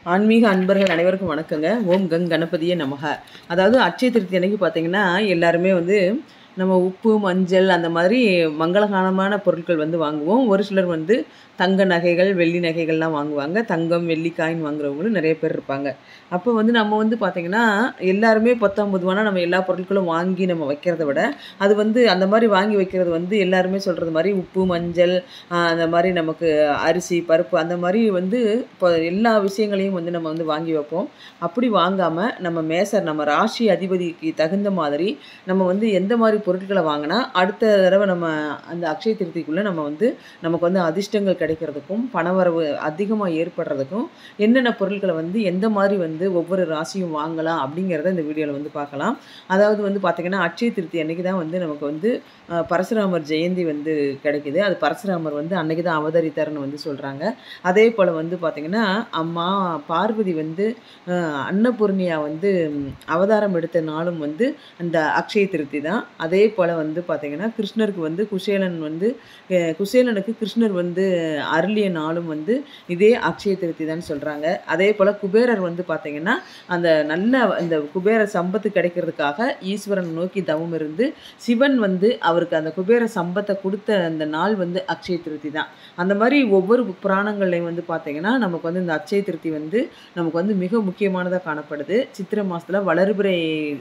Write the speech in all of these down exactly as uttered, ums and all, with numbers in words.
ஆன்மீக அன்பர்கள் அனைவருக்கும் வணக்கங்க. ஓம் கங் கணபதியே நமக. அதாவது அட்சய திருத்தி அன்னைக்கு பார்த்தீங்கன்னா, எல்லாருமே வந்து நம்ம உப்பு, மஞ்சள் அந்த மாதிரி மங்களகரமான பொருட்கள் வந்து வாங்குவோம். ஒரு சிலர் வந்து தங்க நகைகள், வெள்ளி நகைகள்லாம் வாங்குவாங்க. தங்கம், வெள்ளி காயின் வாங்குறவங்களும் நிறைய பேர் இருப்பாங்க. அப்போ வந்து நம்ம வந்து பார்த்திங்கன்னா, எல்லாருமே பத்தாம் பொதுவானா நம்ம எல்லா பொருட்களும் வாங்கி நம்ம வைக்கிறத விட, அது வந்து அந்த மாதிரி வாங்கி வைக்கிறது வந்து எல்லாருமே சொல்கிறது மாதிரி உப்பு, மஞ்சள், அந்த மாதிரி நமக்கு அரிசி, பருப்பு அந்த மாதிரி வந்து இப்போ எல்லா விஷயங்களையும் வந்து நம்ம வந்து வாங்கி வைப்போம். அப்படி வாங்காமல் நம்ம மேசர் நம்ம ராசி அதிபதிக்கு தகுந்த மாதிரி நம்ம வந்து எந்த மாதிரி பொருட்களை வாங்கினா அடுத்த தடவை நம்ம அந்த அக்ஷய திருத்திக்குள்ளே நம்ம வந்து நமக்கு வந்து அதிர்ஷ்டங்கள் கிடைக்கிறதுக்கும் பணவரவு அதிகமாக ஏற்படுறதுக்கும் என்னென்ன பொருட்களை வந்து எந்த மாதிரி வந்து ஒவ்வொரு ராசியும் வாங்கலாம் அப்படிங்கிறத இந்த வீடியோவில் வந்து பார்க்கலாம். அதாவது வந்து பார்த்திங்கன்னா, அட்சய திருத்தி அன்றைக்கி தான் வந்து நமக்கு வந்து பரசுராமர் ஜெயந்தி வந்து கிடைக்குது. அது பரசுராமர் வந்து அன்றைக்கி தான் அவதரித்தார்னு வந்து சொல்கிறாங்க. அதே போல் வந்து பார்த்திங்கன்னா, அம்மா பார்வதி வந்து அன்னபூர்ணியா வந்து அவதாரம் எடுத்த நாளும் வந்து அந்த அக்ஷய திருத்தி தான். அதே போல் வந்து பார்த்திங்கன்னா, கிருஷ்ணருக்கு வந்து குசேலன் வந்து குசேலனுக்கு கிருஷ்ணர் வந்து அருளிய நாளும் வந்து இதே அக்ஷய திருத்தி தான் சொல்கிறாங்க. அதே போல் குபேரர் வந்து பார்த்திங்கன்னா, அந்த நல்ல அந்த குபேர சம்பத்து கிடைக்கிறதுக்காக ஈஸ்வரன் நோக்கி தவம் இருந்து சிவன் வந்து அவருக்கு அந்த குபேர சம்பத்தை கொடுத்த அந்த நாள் வந்து அக்ஷய திருத்தி தான். அந்த மாதிரி ஒவ்வொரு புராணங்கள்லையும் வந்து பார்த்திங்கன்னா, நமக்கு வந்து இந்த அக்ஷய திருத்தி வந்து நமக்கு வந்து மிக முக்கியமானதாக காணப்படுது. சித்திரை மாதத்தில் வளர்பிறை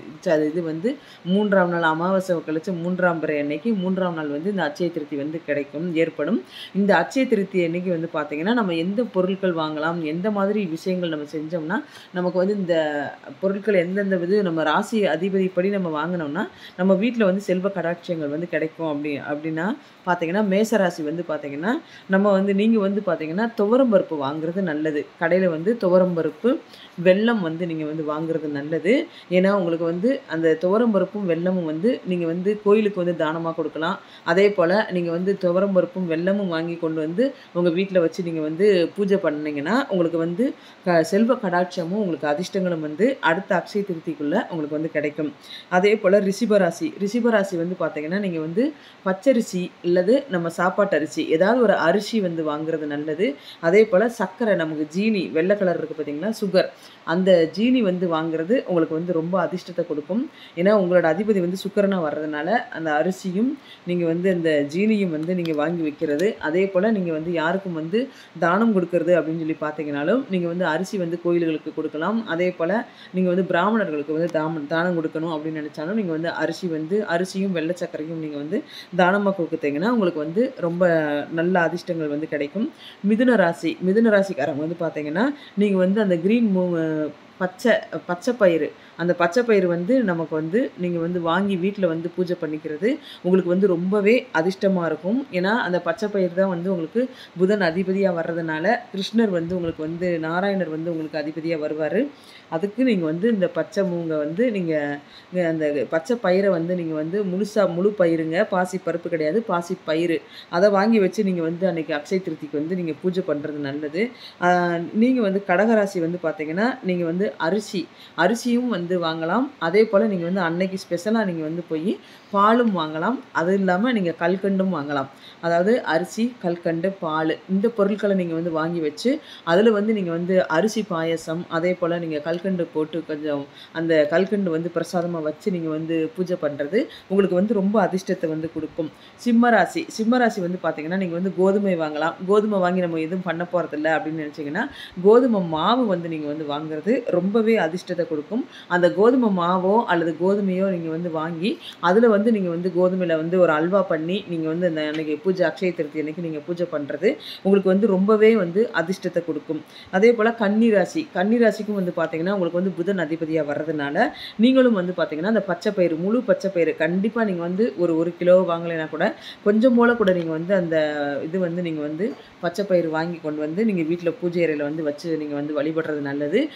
இது வந்து மூன்றாம் நாள் அமாவாசை கழிச்சு மூன்றாம் பிறை அன்னைக்கு மூன்றாம் நாள் வந்து இந்த அட்சய திருத்தி வந்து கிடைக்கும் ஏற்படும். இந்த அட்சய திருத்தி அன்னைக்கு வந்து பார்த்திங்கன்னா, நம்ம எந்த பொருட்கள் வாங்கலாம், எந்த மாதிரி விஷயங்கள் நம்ம செஞ்சோம்னா நமக்கு வந்து இந்த பொருட்கள் எந்தெந்த இது நம்ம ராசி அதிபதிப்படி நம்ம வாங்கினோம்னா நம்ம வீட்டில் வந்து செல்வ கடாட்சியங்கள் வந்து கிடைக்கும். அப்படி அப்படின்னா பார்த்திங்கன்னா, மேசராசி வந்து பார்த்திங்கன்னா, நம்ம வந்து நீங்கள் வந்து பார்த்திங்கன்னா துவரம்பருப்பு வாங்குறது நல்லது. கடையில் வந்து துவரம்பருப்பு, வெல்லம் வந்து நீங்கள் வந்து வாங்குறது நல்லது. ஏன்னா உங்களுக்கு வந்து அந்த துவரம்பருப்பும் வெல்லமும் வந்து நீங்கள் வந்து கோயிலுக்கு வந்து தானமாக கொடுக்கலாம். அதே போல் நீங்கள் வந்து துவரம்பருப்பும் வெல்லமும் வாங்கி கொண்டு வந்து உங்கள் வீட்டில் வச்சு நீங்கள் வந்து பூஜை பண்ணிங்கன்னா உங்களுக்கு வந்து க செல்வ கடாட்சமும் உங்களுக்கு அதிர்ஷ்டங்களும் வந்து அடுத்த அக்ஷய திருத்திக்குள்ளே உங்களுக்கு வந்து கிடைக்கும். அதே போல் ரிஷிபராசி ரிஷிபராசி வந்து பார்த்திங்கன்னா, நீங்கள் வந்து பச்சரிசி இல்லது நம்ம சாப்பாட்டு அரிசி ஏதாவது ஒரு அரிசி வந்து வாங்குறது நல்லது. அதே போல் சர்க்கரை நமக்கு ஜீனி வெள்ளை கலர் இருக்குது பார்த்திங்களா, சுகர், அந்த ஜீனி வந்து வாங்குறது உங்களுக்கு வந்து ரொம்ப அதிர்ஷ்டத்தை கொடுக்கும். ஏன்னா உங்களோட அதிபதி வந்து சுக்கிரனாக வர்றதுனால அந்த அரிசியும் நீங்கள் வந்து அந்த ஜீனியும் வந்து நீங்கள் வாங்கி வைக்கிறது. அதே போல் நீங்கள் வந்து யாருக்கும் வந்து தானம் கொடுக்கறது அப்படின்னு சொல்லி பார்த்தீங்கன்னாலும் நீங்கள் வந்து அரிசி வந்து கோயில்களுக்கு கொடுக்கலாம். அதே போல் நீங்கள் வந்து பிராமணர்களுக்கு வந்து தானம் தானம் கொடுக்கணும் அப்படின்னு நினச்சாலும் நீங்கள் வந்து அரிசி வந்து அரிசியும் வெள்ளை சர்க்கரையும் நீங்கள் வந்து தானமாக கொடுத்தீங்கன்னா உங்களுக்கு வந்து ரொம்ப நல்ல அதிர்ஷ்டங்கள் வந்து கிடைக்கும். மிதுன ராசி மிதுன ராசிக்காரங்க வந்து பார்த்தீங்கன்னா, நீங்கள் வந்து அந்த க்ரீன் மூ பச்சை பச்சை பயிறு அந்த பச்சை பயிறு வந்து நமக்கு வந்து நீங்கள் வந்து வாங்கி வீட்டில் வந்து பூஜை பண்ணிக்கிறது உங்களுக்கு வந்து ரொம்பவே அதிர்ஷ்டமாக இருக்கும். ஏன்னா அந்த பச்சை பயிறு தான் வந்து உங்களுக்கு புதன் அதிபதியாக வர்றதுனால கிருஷ்ணர் வந்து உங்களுக்கு வந்து நாராயணர் வந்து உங்களுக்கு அதிபதியாக வருவார். அதுக்கு நீங்கள் வந்து இந்த பச்சை மூங்கை வந்து நீங்கள் அந்த பச்சை பயிரை வந்து நீங்கள் வந்து முழுசாக முழு பயிருங்க, பாசி பருப்பு கிடையாது, பாசி பயிறு, அதை வாங்கி வச்சு நீங்கள் வந்து அன்றைக்கி அக்ஷய திருத்திக்கு வந்து நீங்கள் பூஜை பண்ணுறது நல்லது. நீங்கள் வந்து கடகராசி வந்து பார்த்திங்கன்னா, நீங்கள் வந்து அரிசி அரிசியும் வந்து வாங்கலாம். அதே போல் நீங்கள் வந்து அன்னைக்கு ஸ்பெஷலாக நீங்கள் வந்து போய் பாலும் வாங்கலாம். அது இல்லாமல் நீங்கள் கல்கண்டும் வாங்கலாம். அதாவது அரிசி, கல்கண்டு, பால் இந்த பொருட்களை நீங்கள் வந்து வாங்கி வச்சு அதில் வந்து நீங்கள் வந்து அரிசி பாயசம், அதே போல் நீங்கள் கல்கண்டு போட்டு கொஞ்சம் அந்த கல்கண்டு வந்து பிரசாதமாக வச்சு நீங்கள் வந்து பூஜை பண்ணுறது உங்களுக்கு வந்து ரொம்ப அதிர்ஷ்டத்தை வந்து கொடுக்கும். சிம்மராசி சிம்மராசி வந்து பார்த்திங்கன்னா, நீங்கள் வந்து கோதுமை வாங்கலாம். கோதுமை வாங்கி நம்ம எதுவும் பண்ண போகிறதில்ல அப்படின்னு நினச்சிங்கன்னா கோதுமை மாவு வந்து நீங்கள் வந்து வாங்குறது ரொம்பவே அதிர்ஷ்டத்தை கொடுக்கும். அந்த கோதுமை மாவோ அல்லது கோதுமையோ நீங்கள் வந்து வாங்கி அதில் வந்து நீங்கள் வந்து கோதுமையில் வந்து ஒரு அல்வா பண்ணி நீங்கள் வந்து அந்த அன்றைக்கி பூஜை அக்ஷய திருத்தி அன்றைக்கி நீங்கள் பூஜை பண்ணுறது உங்களுக்கு வந்து ரொம்பவே வந்து அதிர்ஷ்டத்தை கொடுக்கும். அதே போல் கன்னிராசி கன்னிராசிக்கும் வந்து பார்த்திங்கன்னா, உங்களுக்கு வந்து புதன் அதிபதியாக வர்றதுனால நீங்களும் வந்து பார்த்திங்கன்னா அந்த பச்சை பயிறு முழு பச்சை பயிறு கண்டிப்பாக நீங்கள் வந்து ஒரு ஒரு கிலோ வாங்கலைன்னா கூட கொஞ்சம் போல் கூட நீங்கள் வந்து அந்த இது வந்து நீங்கள் வந்து பச்சை பயிறு வாங்கி கொண்டு வந்து நீங்கள் வீட்டில் பூஜை அறையில் வந்து வச்சு நீங்கள் வந்து வழிபடுறது நல்லது. நீங்கள்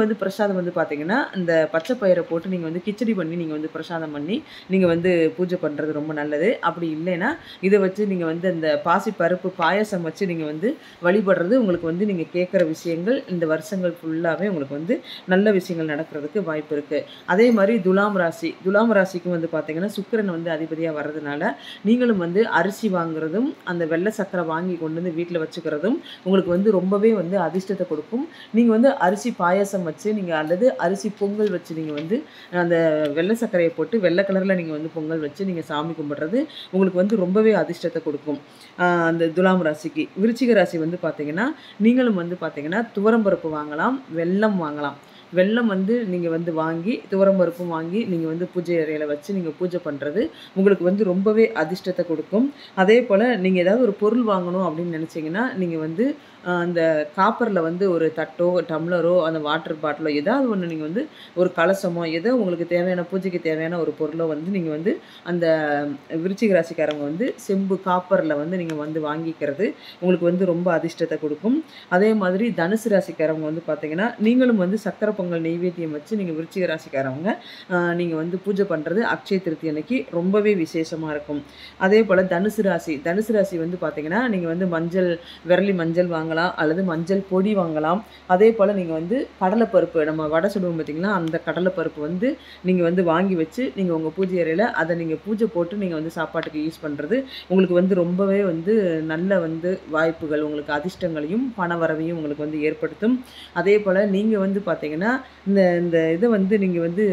வந்து பிரசாதம் வந்து பார்த்தீங்கன்னா, இந்த பச்சை பயிரை போட்டு நீங்க வந்து கிச்சடி பண்ணி நீங்க வந்து பிரசாதம் பண்ணி நீங்க வந்து பூஜை பண்றது ரொம்ப நல்லது. அப்படி இல்லைன்னா, இத வச்சு நீங்க வந்து அந்த பாசி பருப்பு பாயாசம் வச்சு நீங்க வந்து வழிபடுறது உங்களுக்கு வந்து நீங்க கேட்குற விஷயங்கள் இந்த வருஷங்கள் ஃபுல்லாவே உங்களுக்கு வந்து நல்ல விஷயங்கள் நடக்கிறதுக்கு வாய்ப்பு இருக்கு. அதே மாரி துலாம் ராசி துலாம் ராசிக்கும் வந்து பார்த்தீங்கன்னா, சுக்கிரன் வந்து அதிபதியா வர்றதுனால, நீங்களும் வந்து அரிசி வாங்குறதும், அந்த வெள்ள சர்க்கரை வாங்கி கொண்டு வந்து வீட்ல வச்சுக்கிறதும் உங்களுக்கு வந்து ரொம்பவே வந்து அதிர்ஷ்டத்த கொடுக்கும். நீங்க வந்து அரிசி பாயாசம் வச்சு நீங்க அல்லது அரிசி பொங்கல் வச்சு நீங்க வந்து அந்த வெள்ள சர்க்கரைய போட்டு வெள்ள கலர்ல நீங்க வந்து பொங்கல் வச்சு நீங்க சாமி கும்பிடுறது உங்களுக்கு வந்து ரொம்பவே அதிர்ஷ்டத்த கொடுக்கும். ஆ அந்த துலாம் ராசிக்கு. விருச்சிக ராசி வந்து பார்த்தீங்கன்னா, நீங்களும் வந்து பார்த்தீங்கன்னா, துவரம் பருப்பு வாங்கலாம், வெல்லம் வாங்கலாம். வெல்லம் வந்து நீங்க வந்து வாங்கி, துவரம் பருப்பும் வாங்கி நீங்க வந்து பூஜை அறையில வச்சு நீங்க பூஜை பண்றது உங்களுக்கு வந்து ரொம்பவே அதிர்ஷ்டத்த கொடுக்கும். அதேபோல நீங்க ஏதாவது ஒரு பொருள் வாங்கணும் அப்படின்னு நினைச்சீங்கன்னா, நீங்க வந்து அ அந்த காப்பர்ல வந்து ஒரு தட்டோ, டம்ளரோ, அந்த வாட்டர் பாட்டிலோ ஏதாவது ஒண்ணு நீங்க வந்து ஒரு கலசமோ, ஏதோ உங்களுக்கு தேவையான பூஜைக்கு தேவையான ஒரு பொருளோ வந்து நீங்க வந்து அந்த விருச்சிக ராசிக்காரவங்க வந்து செம்பு காப்பர்ல வந்து நீங்க வந்து வாங்கிக்கிறது உங்களுக்கு வந்து ரொம்ப அதிர்ஷ்டத்த கொடுக்கும். அதே மாதிரி தனுசு ராசிக்காரவங்க வந்து பார்த்தீங்கன்னா, நீங்களும் வந்து சர்க்கரை பொங்கல் நெய்வேத்தியம் வச்சு நீங்க விருச்சிக ராசிக்காரவங்க அ நீங்க வந்து பூஜை பண்றது அக்ஷய திருத்தி அன்னைக்கு ரொம்பவே விசேஷமா இருக்கும். அதேபோல தனுசு ராசி தனுசு ராசி வந்து பார்த்தீங்கன்னா, நீங்க வந்து மஞ்சள் விரலி மஞ்சள் வாங்கலாம், அல்லது மஞ்சள் பொடி வாங்கலாம். அதேபோல நீங்க வந்து கடலைப்பருப்பு நம்ம வடை சுடுவோம் பார்த்தீங்களா, அந்த கடலைப்பருப்பு வந்து நீங்க வந்து வாங்கி வச்சு நீங்க உங்க பூஜை அறையில அத நீங்க பூஜை போட்டு நீங்க வந்து சாப்பாட்டுக்கு யூஸ் பண்றது உங்களுக்கு வந்து ரொம்பவே வந்து நல்ல வந்து வாய்ப்புகள், உங்களுக்கு அதிர்ஷ்டங்களையும், பண வரவையும் உங்களுக்கு வந்து ஏற்படுத்தும். அதேபோல நீங்க வந்து பார்த்தீங்கன்னா, இந்த இந்த இத வந்து நீங்க வந்து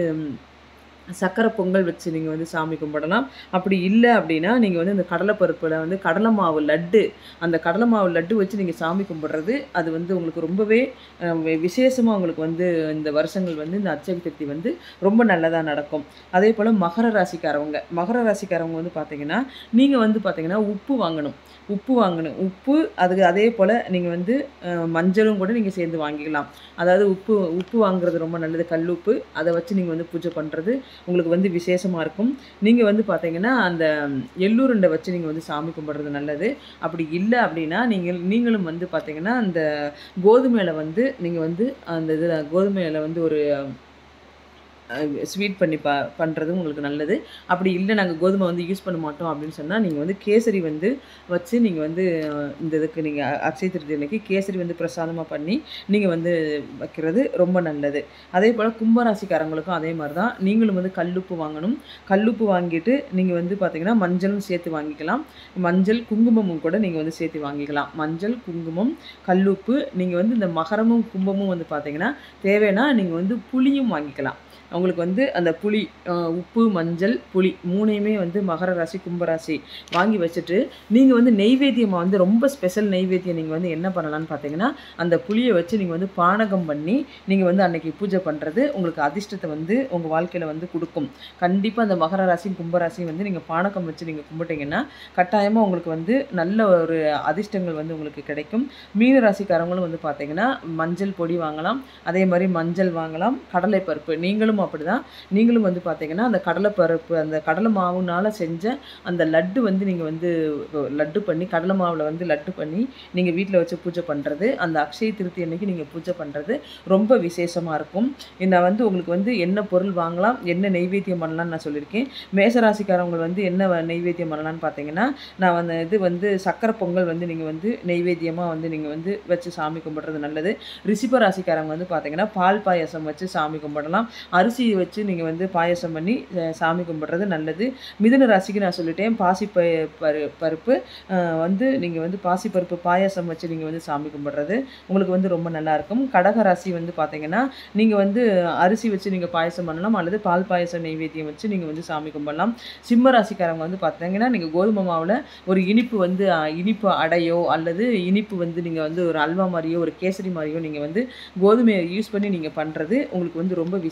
சர்க்கரை பொங்கல் வச்சு நீங்க வந்து சாமி கும்பிடலாம். அப்படி இல்ல அப்படின்னா, நீங்க வந்து இந்த கடலை பருப்புல வந்து கடலை மாவு லட்டு, அந்த கடலை மாவு லட்டு வச்சு நீங்க சாமி கும்பிடுறது, அது வந்து உங்களுக்கு ரொம்பவே அ வி விசேஷமா உங்களுக்கு வந்து இந்த வருஷங்கள் வந்து இந்த அட்சய திருத்தி வந்து ரொம்ப நல்லதா நடக்கும். அதேபோல மகர ராசிக்காரவங்க மகர ராசிக்காரவங்க வந்து பார்த்தீங்கன்னா, நீங்க வந்து பார்த்தீங்கன்னா, உப்பு வாங்கணும். உப்பு வாங்கணும். உப்பு அதுக்கு அதேபோல நீங்க வந்து அ மஞ்சளும் கூட நீங்க சேர்ந்து வாங்கிக்கலாம். அதாவது உப்பு உப்பு வாங்குறது ரொம்ப நல்லது. கல் உப்பு. அத வச்சு நீங்க வந்து பூஜை பண்றது உங்களுக்கு வந்து விசேஷமா இருக்கும். நீங்க வந்து பார்த்தீங்கன்னா, அந்த எள்ளுருண்டை வச்சு நீங்க வந்து சாமி கும்பிடுறது நல்லது. அப்படி இல்ல அப்படின்னா, நீங்க நீங்களும் வந்து பார்த்தீங்கன்னா, அந்த கோதுமையில வந்து நீங்க வந்து அந்த இதுல கோதுமையில வந்து ஒரு அ ஸ்வீட் பண்ணி ப பண்றதும் உங்களுக்கு நல்லது. அப்படி இல்ல நாங்க கோதுமை வந்து யூஸ் பண்ண மாட்டோம் அப்படின்னு சொன்னா, நீங்க வந்து கேசரி வந்து வச்சு நீங்க வந்து அஹ், இந்த இதுக்கு நீங்க அ அக்ஷய திருதி அன்னைக்கு கேசரி வந்து பிரசாதமா பண்ணி நீங்க வந்து வைக்கிறது ரொம்ப நல்லது. அதேபோல கும்பராசிக்காரங்களுக்கும் அதே மாரி தான். நீங்களும் வந்து கல்லுப்பு வாங்கணும். கல்லுப்பு வாங்கிட்டு நீங்க வந்து பார்த்தீங்கன்னா, மஞ்சளும் சேர்த்து வாங்கிக்கலாம். மஞ்சள், குங்குமமும் கூட நீங்க வந்து சேர்த்து வாங்கிக்கலாம். மஞ்சள், குங்குமம், கல்லுப்பு நீங்க வந்து இந்த மகரமும், கும்பமும் வந்து பார்த்தீங்கன்னா, தேவைன்னா நீங்க வந்து புளியும் வாங்கிக்கலாம். உங்களுக்கு வந்து அந்த புளி அ உப்பு, மஞ்சள், புளி மூணுமே வந்து மகர ராசி, கும்பராசி வாங்கி வச்சுட்டு, நீங்க வந்து நெய்வேத்தியமா வந்து ரொம்ப ஸ்பெஷல் நெய்வேத்தியம் நீங்க வந்து என்ன பண்ணலான்னு பார்த்தீங்கன்னா, அந்த புளிய வச்சு நீங்க வந்து பானகம் பண்ணி, நீங்க வந்து அன்னைக்கு பூஜை பண்றது உங்களுக்கு அதிர்ஷ்டத்த வந்து உங்க வாழ்க்கையில வந்து குடுக்கும். கண்டிப்பா அந்த மகர ராசியும், கும்பராசியும் வந்து நீங்க பானகம் வச்சு நீங்க கும்பிட்டீங்கன்னா, கட்டாயமா உங்களுக்கு வந்து நல்ல ஒரு அதிர்ஷ்டங்கள் வந்து உங்களுக்கு கிடைக்கும். மீன ராசிக்காரங்களும் வந்து பார்த்தீங்கன்னா, மஞ்சள் பொடி வாங்கலாம். அதே மாரி மஞ்சள் வாங்கலாம். கடலை பருப்பு நீங்களும் அப்படிதான். நீங்களும் வந்து பார்த்தீங்கன்னா, அந்த கடலை பருப்பு அந்த கடலை மாவுனால செஞ்ச அந்த லட்டு வந்து நீங்க வந்து ஒ லட்டு பண்ணி கடலை மாவுல வந்து லட்டு பண்ணி நீங்க வீட்ல வச்சு பூஜை பண்றது, அந்த அக்ஷய திருத்தி அன்னைக்கு நீங்க பூஜை பண்றது ரொம்ப விசேஷமா இருக்கும். நான் வந்து உங்களுக்கு வந்து என்ன பொருள் வாங்கலாம், என்ன நெய்வேத்தியம் பண்ணலாம்னு நான் சொல்லியிருக்கேன். மேஷ ராசிக்காரவங்க வந்து என்ன வ நெய்வேத்தியம் பண்ணலாம்னு பார்த்தீங்கன்னா, நான் வந்து இது வந்து சர்க்கரை பொங்கல் வந்து நீங்க வந்து நெய்வேத்தியமா வந்து நீங்க வந்து வச்சு சாமி கும்பிடுறது நல்லது. ரிஷப ராசிக்காரவங்க வந்து பார்த்தீங்கன்னா, பால் பாயாசம் வச்சு சாமி கும்பிடலாம். அரிசி வச்சு நீங்க வந்து பாயாசம் பண்ணி அ சாமி கும்பிடுறது நல்லது. மிதுன ராசிக்கு நான் சொல்லிட்டேன். பாசி ப பரு பருப்பு அ வந்து நீங்க வந்து பாசிப்பருப்பு பாயாசம் வச்சு நீங்க வந்து சாமி கும்பிடுறது உங்களுக்கு வந்து ரொம்ப நல்லாயிருக்கும். கடக ராசி வந்து பார்த்தீங்கன்னா, நீங்க வந்து அரிசி வச்சு நீங்க பாயாசம் பண்ணலாம், அல்லது பால் பாயாசம் நெய்வேத்தியம் வச்சு நீங்க வந்து சாமி கும்பிடலாம். சிம்ம ராசிக்காரவங்க வந்து பார்த்தீங்கன்னா, நீங்க கோதுமை மாவுல ஒரு இனிப்பு வந்து அ இனிப்பு அடையோ, அல்லது இனிப்பு வந்து நீங்க வந்து ஒரு அல்வா மாரியோ, ஒரு கேசரி மாரியோ நீங்க வந்து கோதுமைய யூஸ் பண்ணி நீங்க பண்றது உங்களுக்கு வந்து ரொம்ப விசேஷமா இருக்கும்.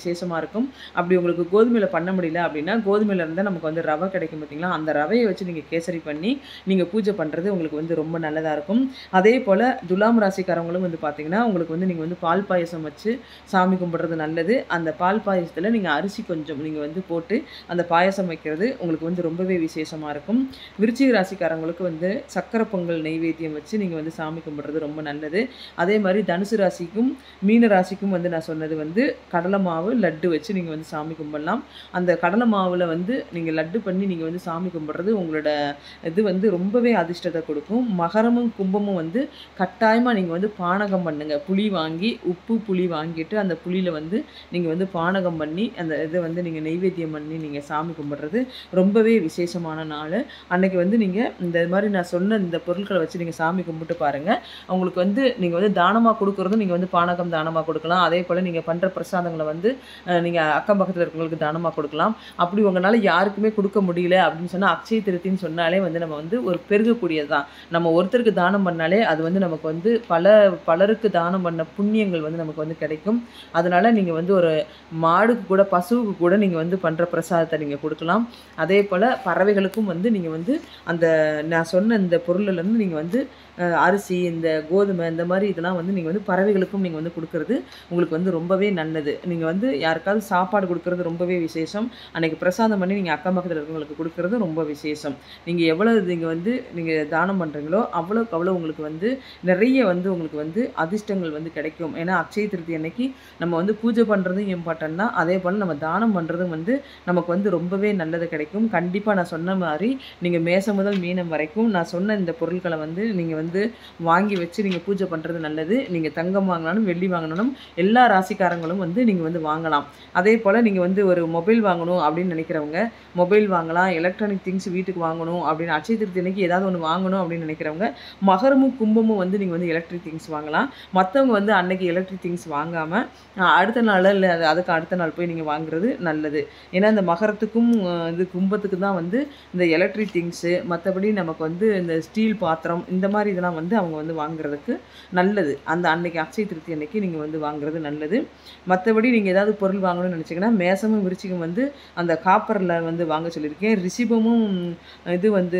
இருக்கும். அப்படி உங்களுக்கு கோதுமையில பண்ண முடியல அப்படின்னா, கோதுமையில இருந்தா நமக்கு வந்து ரவை கிடைக்கும் பார்த்தீங்களா, அந்த ரவைய வச்சு நீங்க கேசரி பண்ணி நீங்க பூஜை பண்றது உங்களுக்கு வந்து ரொம்ப நல்லதா இருக்கும். அதேபோல துலாம் ராசிக்காரவங்களும் வந்து பார்த்தீங்கன்னா, உங்களுக்கு வந்து நீங்க வந்து பால் பாயாசம் வச்சு சாமி கும்பிடுறது நல்லது. அந்த பால் பாயாசத்துல நீங்க அரிசி கொஞ்சம் நீங்க வந்து போட்டு அந்த பாயாசம் வைக்கிறது உங்களுக்கு வந்து ரொம்பவே விசேஷமா இருக்கும். விருச்சிக ராசிக்காரங்களுக்கு வந்து சர்க்கரை பொங்கல் நெய்வேத்தியம் வச்சு நீங்க வந்து சாமி கும்பிடுறது ரொம்ப நல்லது. அதே மாரி தனுசு ராசிக்கும், மீன ராசிக்கும் வந்து நான் சொன்னது வந்து கடலை மாவு, லட்டு வச்சு நீங்க வந்து சாமி கும்பிடலாம். அந்த கடலை மாவுல வந்து நீங்க லட்டு பண்ணி நீங்க வந்து சாமி கும்பிடுறது உங்களோட இது வந்து ரொம்பவே அதிர்ஷ்டத்த கொடுக்கும். மகரமும், கும்பமும் வந்து கட்டாயமா நீங்க வந்து பானகம் பண்ணுங்க. புளி வாங்கி, உப்பு, புளி வாங்கிட்டு அந்த புளியில வந்து நீங்க வந்து பானகம் பண்ணி, அந்த இத வந்து நீங்க நெய்வேத்தியம் பண்ணி நீங்க சாமி கும்பிடுறது ரொம்பவே விசேஷமான நாளு. அன்னைக்கு வந்து நீங்க இந்த மாரி நான் சொன்ன இந்த பொருட்கள வச்சு நீங்க சாமி கும்பிட்டு பாருங்க. உங்களுக்கு வந்து நீங்க வந்து தானமா குடுக்குறதும் நீங்க வந்து பானகம் தானமா குடுக்கலாம். அதேபோல நீங்க பண்ற பிரசாதங்கள வந்து அ நீங்க அக்கம் பக்கத்துல இருக்கிறவங்களுக்கு தானமா குடுக்கலாம். அப்படி உங்கனால யாருக்குமே குடுக்க முடியல அப்படின்னு சொன்னா, அக்ஷய திருதின்னு சொன்னாலே வந்து நம்ம வந்து ஒரு பெருகக்கூடியது தான். நம்ம ஒருத்தருக்கு தானம் பண்ணாலே அது வந்து நமக்கு வந்து பல பலருக்கு தானம் பண்ண புண்ணியங்கள் வந்து நமக்கு வந்து கிடைக்கும். அதனால நீங்க வந்து ஒரு மாடுக்கு கூட, பசுவுக்கு கூட நீங்க வந்து பண்ற பிரசாதத்த நீங்க குடுக்கலாம். அதேபோல பறவைகளுக்கும் வந்து நீங்க வந்து அந்த நான் சொன்ன இந்த பொருள்லருந்து நீங்க வந்து அ அரிசி, இந்த கோதுமை இந்த மாரி இதெல்லாம் வந்து நீங்க வந்து பறவைகளுக்கும் நீங்க வந்து குடுக்குறது உங்களுக்கு வந்து ரொம்பவே நல்லது. நீங்க வந்து யாருக்காவது சாப்பாடு குடுக்குறது ரொம்பவே விசேஷம். அன்னைக்கு பிரசாதம் பண்ணி நீங்க அக்கம் பக்கத்துல இருக்கிறவங்களுக்கு குடுக்குறது ரொம்ப விசேஷம். நீங்க எவ்வளவு நீங்க வந்து நீங்க தானம் பண்றீங்களோ, அவ்வளவுக்கு அவ்வளோ உங்களுக்கு வந்து நிறைய வந்து உங்களுக்கு வந்து அதிர்ஷ்டங்கள் வந்து கிடைக்கும். ஏன்னா அக்ஷய திருதி அன்னைக்கு நம்ம வந்து பூஜை பண்றதும் இம்பார்ட்டன்ட் தான். அதேபோல நம்ம தானம் பண்றதும் வந்து நமக்கு வந்து ரொம்பவே நல்லது கிடைக்கும். கண்டிப்பா நான் சொன்ன மாரி நீங்க மேஷம் முதல் மீனம் வரைக்கும் நான் சொன்ன இந்த பொருட்கள வந்து நீங்க வந்து வாங்கி வச்சு நீங்க பூஜை பண்றது நல்லது. நீங்க தங்கம் வாங்கினாலும், வெள்ளி வாங்கினாலும் எல்லா ராசிக்காரங்களும் வந்து நீங்க வந்து வாங்கலாம். அதேபோல நீங்க வந்து ஒரு மொபைல் வாங்கணும் அப்படின்னு நினைக்கிறவங்க, மொபைல் வாங்கலாம். எலக்ட்ரானிக் திங்ஸ் வீட்டுக்கு வாங்கணும் அப்படின்னு அட்சய திருதி அன்னைக்கு ஏதாவது ஒண்ணு வாங்கணும் அப்படின்னு நினைக்கிறவங்க, மகரமும், கும்பமும் வந்து நீங்க வந்து எலக்ட்ரிக் திங்ஸ் வாங்கலாம். மத்தவங்க வந்து அன்னைக்கு எலக்ட்ரிக் திங்ஸ் வாங்காம, அ அடுத்த நாளோ இல்ல அதுக்கு அடுத்த நாள் போய் நீங்க வாங்குறது நல்லது. ஏன்னா இந்த மகரத்துக்கும் அ இது கும்பத்துக்கு தான் வந்து இந்த எலக்ட்ரிக் திங்ஸு, மத்தபடி நமக்கு வந்து இந்த ஸ்டீல் பாத்திரம் இந்த மாரி இதெல்லாம் வந்து அவங்க வந்து வாங்குறதுக்கு நல்லது. அந்த அன்னைக்கு அக்ஷய திருதி அன்னைக்கு நீங்க வந்து வாங்குறது நல்லது. மத்தபடி நீங்க ஏதாவது பொருள் வாங்கணும்னு நினைச்சீங்கன்னா, மேஷமும், விருச்சிகம் வந்து அந்த காப்பர்ல வந்து வாங்க சொல்லியிருக்கேன். ரிஷிபமும் இது வந்து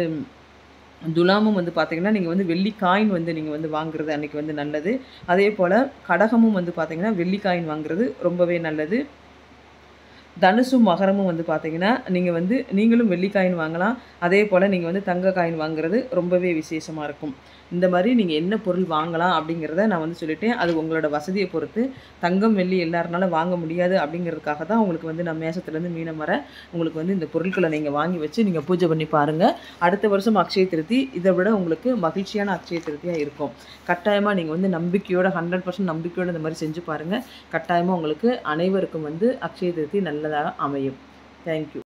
துலாமும் வந்து பார்த்தீங்கன்னா, நீங்க வந்து வெள்ளி காயின் வந்து நீங்க வந்து வாங்குறது அன்னைக்கு வந்து நல்லது. அதேபோல கடகமும் வந்து பார்த்தீங்கன்னா, வெள்ளி காயின் வாங்குறது ரொம்பவே நல்லது. தனுசும், மகரமும் வந்து பார்த்தீங்கன்னா, நீங்க வந்து நீங்களும் வெள்ளி காயின் வாங்கலாம். அதேபோல நீங்க வந்து தங்க காயின் வாங்குறது ரொம்பவே விசேஷமா இருக்கும். இந்த மாரி நீங்க என்ன பொருள் வாங்கலாம் அப்படிங்கிறத நான் வந்து சொல்லிட்டேன். அது உங்களோட வசதிய பொறுத்து. தங்கம், வெள்ளி எல்லார்னாலும் வாங்க முடியாது அப்படிங்கிறதுக்காக தான் உங்களுக்கு வந்து நான் மேஷத்துலேருந்து மீனம் வர உங்களுக்கு வந்து இந்த பொருட்கள நீங்க வாங்கி வச்சு நீங்க பூஜை பண்ணி பாருங்க. அடுத்த வருஷம் அக்ஷய திருதி இத விட உங்களுக்கு மகிழ்ச்சியான அக்ஷய திருதியா இருக்கும். கட்டாயமா நீங்க வந்து நம்பிக்கையோட நூறு சதவீதம் நம்பிக்கையோட இந்த மாரி செஞ்சு பாருங்க. கட்டாயமா உங்களுக்கு அனைவருக்கும் வந்து அக்ஷய திருதி நல்லதா அமையும். Thank you.